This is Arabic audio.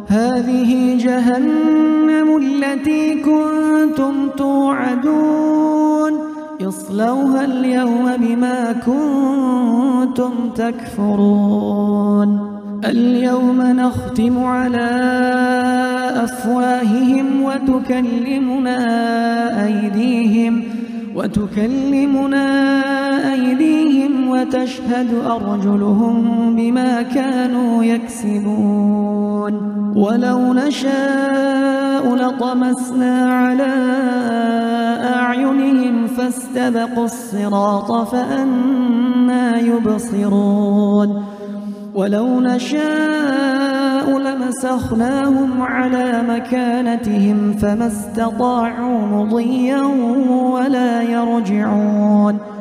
هذه جهنم التي كنتم توعدون اصلوها اليوم بما كنتم تكفرون اليوم نختم على أفواههم وتكلمنا أيديهم وتشهد أرجلهم بما كانوا يكسبون ولو نشاء لطمسنا على أعينهم فاستبقوا الصراط فأنى يبصرون ولو نشاء لمسخناهم على مكانتهم فما استطاعوا مضيا ولا يرجعون